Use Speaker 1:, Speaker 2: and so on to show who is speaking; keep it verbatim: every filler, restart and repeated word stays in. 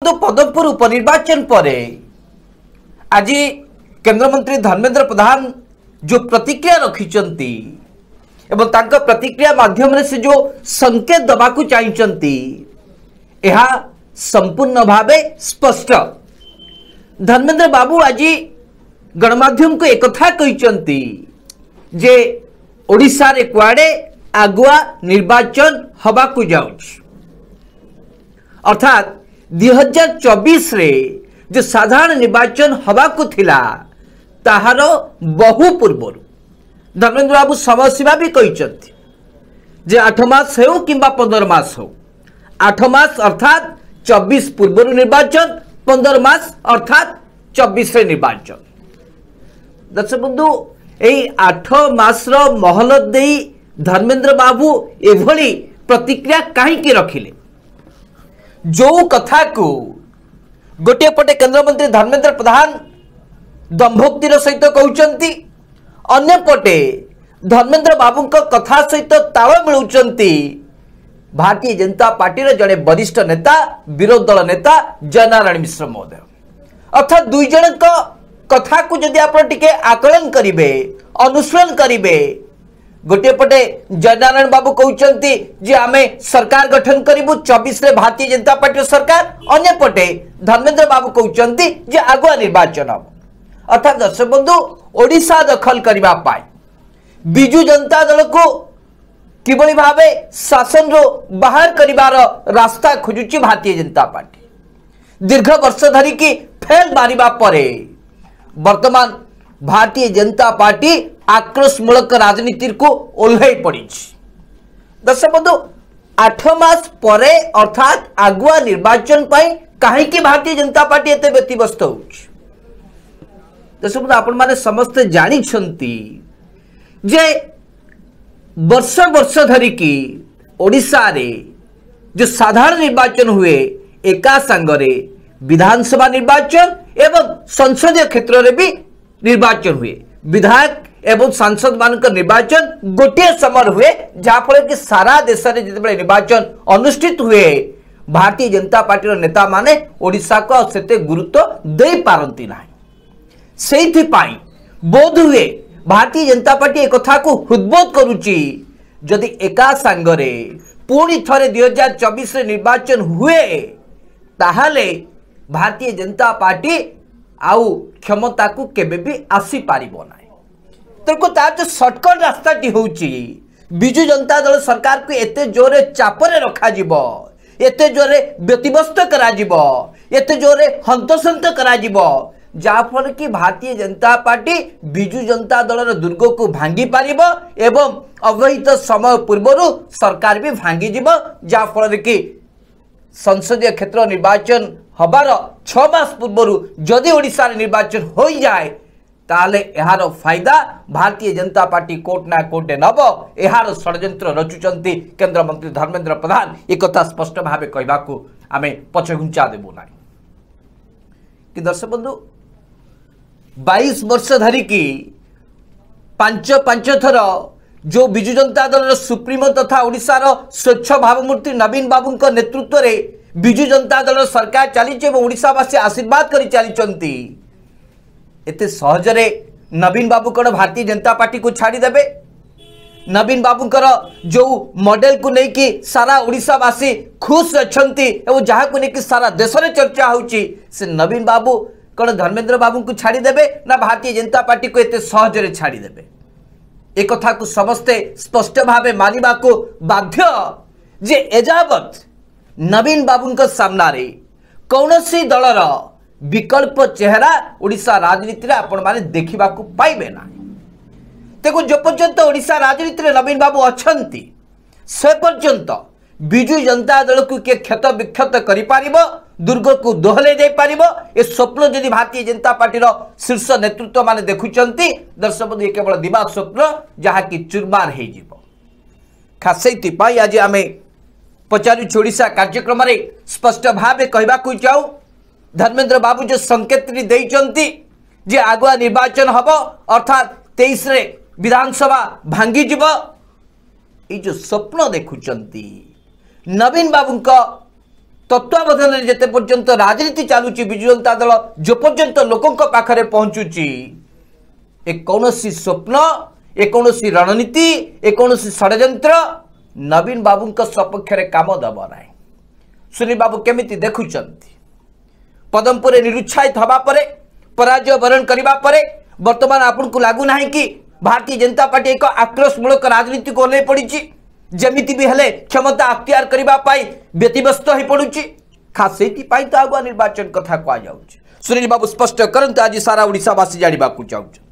Speaker 1: तो पदमपुर उपनिर्वाचन पर आज केंद्र मंत्री धर्मेंद्र प्रधान जो प्रतिक्रिया रखिचंती एवं तांका प्रतिक्रिया माध्यम से जो संकेत दबा को चाहिए यह संपूर्ण भावे स्पष्ट। धर्मेंद्र बाबू आज गणमाध्यम को एक कथा कहते जे ओडिशा रे कुआडे आगुआ निर्वाचन हवा को जाउछ, अर्थात दुई हजार चौबीस रे जो साधारण निर्वाचन हवा को थिला ताहार बहु पूर्व धर्मेंद्र बाबू समय सीमा भी कहते जे आठ मास हो कि पंदर मास हो, आठ मास अर्थात चौबीस पूर्व निर्वाचन, पंदर मास अर्थात चौबीस निर्वाचन। दर्शक बंधु यही आठ मास महल दे धर्मेंद्र बाबू एभली प्रतिक्रिया कहीं रखिले, जो कथा को गोटे पटे केंद्र मंत्री धर्मेंद्र प्रधान दंभोक्तिर सहित कहते, अन्य पटे धर्मेंद्र बाबू कथा सहित ताल मिलुचंती भारतीय जनता पार्टी जड़े वरिष्ठ नेता विरोधी दल नेता जयनारायण मिश्र महोदय। अर्थात दुई जन कथा को जदि आप आकलन करेंगे, अनुसरण करेंगे, गोटे पटे जयनारायण बाबू कहते जे आमे सरकार गठन करूँ चौबीस रे भारतीय जनता पार्टी सरकार, अन्य पटे धर्मेंद्र बाबू कहते जे आगुआ निर्वाचन हम। अर्थात दर्शक बंधु ओडिशा दखल करने बिजु जनता दल को किभली भावे शासन रो बाहर करिवार रास्ता खोजुची भारतीय जनता पार्टी। दीर्घ वर्ष धरी की फेल मारिबा परे वर्तमान भारतीय जनता पार्टी आक्रोशमूलक राजनीति को ओल्है पड़ी। दर्शक बंधु आठ मास परे अर्थात आगुआ निर्वाचन पाई कहीं भारतीय जनता पार्टी एते व्यतिव्यस्त होउछ। दर्शक बंधु आपण माने समस्त जानी छंती जे वर्ष वर्ष धरी की ओडिशा रे जो साधारण निर्वाचन हुए एका संगरे विधानसभा निर्वाचन एवं संसदीय क्षेत्र रे भी निर्वाचन हुए, विधायक एवं सांसद मान निर्वाचन गोटे समय हुए, जहाँ फल कि सारा देश में जिते निर्वाचन अनुष्ठित हुए भारतीय जनता पार्टी नेता माने ओडिशा को सेते गुरुत्व दे पारंती नाही। सेथि पाई बोध हुए भारतीय जनता पार्टी एक कथा को हृदबोध करुची जदि एका संगरे पुणी थरे दुई हजार चौबीस निर्वाचन हुए ताहले भारतीय जनता पार्टी आउ क्षमता को केबे भी आसी पारिबो नाही। तेको तार जो शॉर्टकट रास्ताटी होउची बिजु जनता दल सरकार को एते जोरे चापरे रखा जिवो, एते जोरे व्यतिव्यस्त करा जिवो, एते जोरे हंतसंत करा जिवो, जाफल कि भारतीय जनता पार्टी बिजु जनता दल दुर्ग को भांगी पारिबो एवं अवहित समय पूर्व सरकार भी भांगी जिवो, जाफल कि संसदीय क्षेत्र निर्वाचन हबार छह मास पूर्व जदि ओडिशा निर्वाचन हो जाए ताले एहार फायदा भारतीय जनता पार्टी कोर्ट ना कोर्टे नब। एहार षड्यंत्र रचुचंती केंद्र मंत्री धर्मेंद्र प्रधान एक कथा स्पष्ट भाव कहवा को आमे पछघुंचा देबो नाही कि दर्शक बंधु बाईस वर्ष धरी की पांच पांच थर जो बिजु जनता दल सुप्रीमो तथा ओडिशा रो स्वच्छ भावमूर्ति नवीन बाबू नेतृत्व रे बिजु जनता दल सरकार चली ओडिशावासी आशीर्वाद करी चली एते सहजरे नवीन बाबू कौन भारतीय जनता पार्टी को छाड़ी देबे। नवीन बाबू जो मॉडल को लेकिन सारा ओडिशावासी खुश अच्छंती एवं जहाँ को लेकिन सारा देश में चर्चा होची से नवीन बाबू कौन धर्मेंद्र बाबू को छाड़ी देबे ना भारतीय जनता पार्टी को एते सहजरे छाड़ी देबे। एक कथा को समस्ते स्पष्ट भावे मानिबा को बाध्य जे एजावत नवीन बाबू सामना रे कौनसी दलर विकल्प चेहरा ओडिशा राजनीति आपण माने देखिबा को पाइबे ना। देखो जो पर्यंत ओडिशा राजनीति रे नवीन बाबू अछंती से पर्यंत बिजु जनता दल को के क्षत विक्षत करि पारिबो, दुर्ग को दोहले दे पारिबो, ए स्वप्न जदि भारतीय जनता पार्टी रो शीर्ष नेतृत्व माने देखुचंती दर्शक बंधु ये केवल दिवा स्वप्न जहा की चुरमार हे जीवो। खास सेति पाई आज आमे पचारू ओडिशा कार्यक्रम रे स्पष्ट भावे कहबा को जाऊ धर्मेंद्र बाबू जो संकेत देइचंती जे आगुआ निर्वाचन हबो अर्थात तेईस रे विधानसभा भांगी जीव ये जो स्वप्न देखुचंती नवीन बाबू तत्वावधान जिते पर्यंत राजनीति चलुची विजु जनता दल जो पर्यंत लोकों पाखरे पहुंचुची ए कौनसी स्वप्न ए कौनसी रणनीति ए कौनसी षड्यंत्र नवीन बाबू सपक्ष काम दब ना। सुनील बाबू केमिति देखुचंती पदमपुर निरुत्साहित हवा परे पराजय वरण करबा परे वर्तमान आपन को लागू नाही कि भारतीय जनता पार्टी एक आक्रोशमूलक राजनीति को ले पड़ी जमिति भी हेले क्षमता अख्तियार करबा पाई व्यतिव्यस्त हो पड़ुची खास सेति पाई तो आगुआ निर्वाचन कथा कह जाउची। सुनील बाबू स्पष्ट करंतु आज सारा ओडिशावासी जानिबा को चाहूछ।